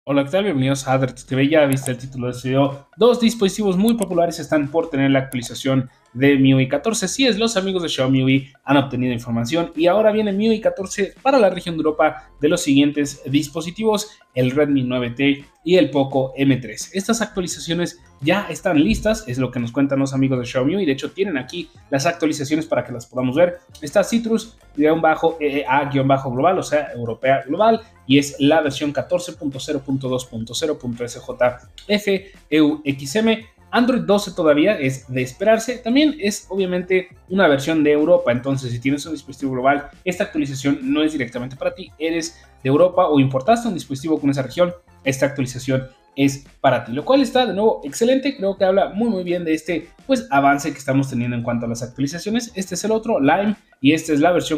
Hola, ¿qué tal? Bienvenidos a Adert TV. Ya viste el título de este video. Dos dispositivos muy populares están por tener la actualización de MIUI 14. Sí, es, los amigos de Xiaomi han obtenido información y ahora viene MIUI 14 para la región de Europa de los siguientes dispositivos: el Redmi 9T y el Poco M3. Estas actualizaciones ya están listas, es lo que nos cuentan los amigos de Xiaomi, y de hecho tienen aquí las actualizaciones para que las podamos ver. Está Citrus-EEA-global, o sea, europea global, y es la versión 14.0.2.0.SJFEUXM. Android 12 todavía es de esperarse. También es obviamente una versión de Europa, entonces si tienes un dispositivo global, esta actualización no es directamente para ti. Eres de Europa o importaste un dispositivo con esa región, esta actualización es para ti, lo cual está de nuevo excelente. Creo que habla muy bien de este avance que estamos teniendo en cuanto a las actualizaciones. Este es el otro, Lime, y esta es la versión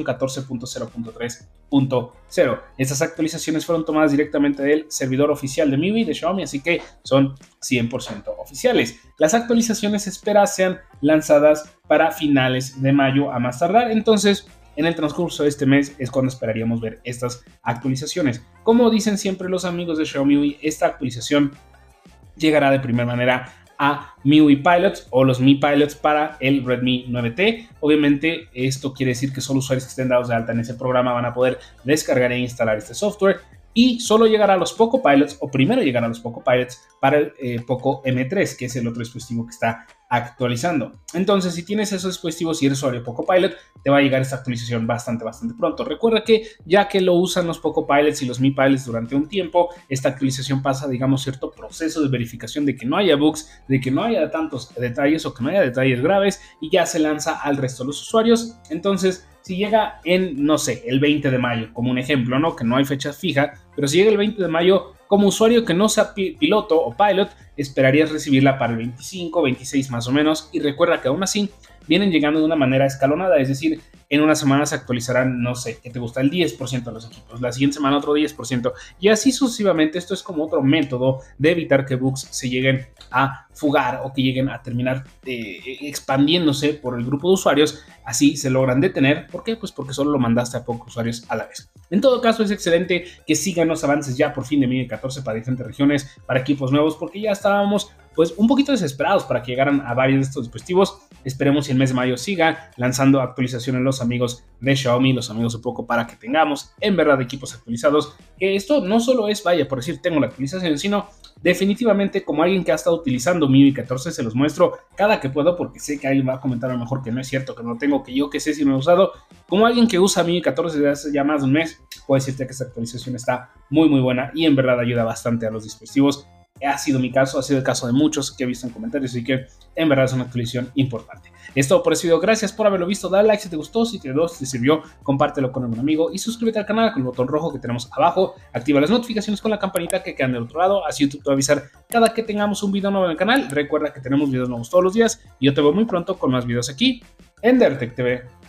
14.0.3.0. Estas actualizaciones fueron tomadas directamente del servidor oficial de MIUI de Xiaomi, así que son 100% oficiales. Las actualizaciones se espera sean lanzadas para finales de mayo a más tardar, entonces en el transcurso de este mes es cuando esperaríamos ver estas actualizaciones. Como dicen siempre los amigos de Xiaomi, esta actualización llegará de primera manera a MIUI Pilots o los Mi Pilots para el Redmi 9T. Obviamente esto quiere decir que solo usuarios que estén dados de alta en ese programa van a poder descargar e instalar este software, y solo llegará a los Poco Pilots, o primero llegará a los Poco Pilots para el Poco M3, que es el otro dispositivo que está actualizando. Entonces, si tienes esos dispositivos y eres usuario de Poco Pilot, te va a llegar esta actualización bastante pronto. Recuerda que ya que lo usan los Poco Pilots y los Mi Pilots durante un tiempo, esta actualización pasa, digamos, cierto proceso de verificación de que no haya bugs, de que no haya tantos detalles o que no haya detalles graves, y ya se lanza al resto de los usuarios. Entonces, si llega en, no sé, el 20 de mayo, como un ejemplo, ¿no? Que no hay fecha fija, pero si llega el 20 de mayo, como usuario que no sea piloto o pilot, esperarías recibirla para el 25, 26 más o menos, y recuerda que aún así vienen llegando de una manera escalonada, es decir, en una semana se actualizarán, no sé, que te gusta el 10% de los equipos, la siguiente semana otro 10%, y así sucesivamente. Esto es como otro método de evitar que bugs se lleguen a fugar o que lleguen a terminar expandiéndose por el grupo de usuarios. Así se logran detener. ¿Por qué? Pues porque solo lo mandaste a pocos usuarios a la vez. En todo caso, es excelente que sigan los avances ya por fin de MIUI 14 para diferentes regiones, para equipos nuevos, porque ya estábamos un poquito desesperados para que llegaran a varios de estos dispositivos. Esperemos si el mes de mayo siga lanzando actualizaciones los amigos de Xiaomi, los amigos de Poco, para que tengamos en verdad equipos actualizados. Que esto no solo es, vaya, por decir, tengo la actualización, sino definitivamente, como alguien que ha estado utilizando MIUI 14, se los muestro cada que puedo, porque sé que alguien va a comentar a lo mejor que no es cierto, que no lo tengo, que yo que sé si no lo he usado. Como alguien que usa MIUI 14 desde hace ya más de un mes, puedo decirte que esta actualización está muy buena y en verdad ayuda bastante a los dispositivos. Ha sido mi caso, ha sido el caso de muchos que he visto en comentarios, así que en verdad es una actualización importante. Es todo por este video, gracias por haberlo visto. Dale like si te gustó, si te sirvió, compártelo con algún amigo y suscríbete al canal con el botón rojo que tenemos abajo. Activa las notificaciones con la campanita que quedan del otro lado, así YouTube te va a avisar cada que tengamos un video nuevo en el canal. Recuerda que tenemos videos nuevos todos los días y yo te veo muy pronto con más videos aquí en Dertec TV.